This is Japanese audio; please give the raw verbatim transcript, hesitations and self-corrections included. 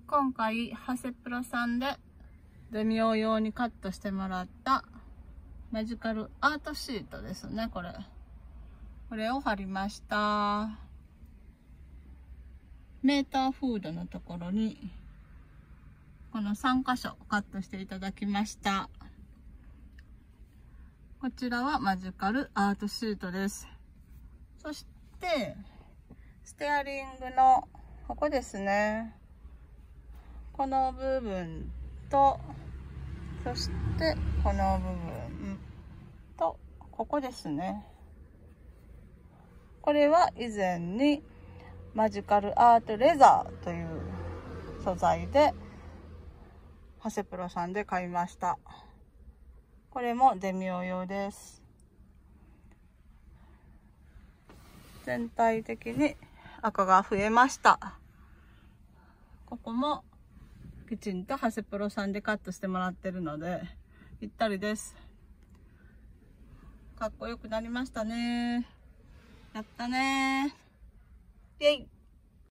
今回ハセプロさんでデミオ用にカットしてもらったマジカルアートシートですね。これこれを貼りました。メーターフードのところにこのさんかしょカットしていただきました。こちらはマジカルアートシートです。そしてステアリングのここですね、この部分と、そしてこの部分とここですね。これは以前にマジカルアートレザーという素材でハセプロさんで買いました。これもデミオ用です。全体的に赤が増えました。ここもきちんとハセプロさんでカットしてもらってるのでぴったりです。かっこよくなりましたね。やったねー。イェイ。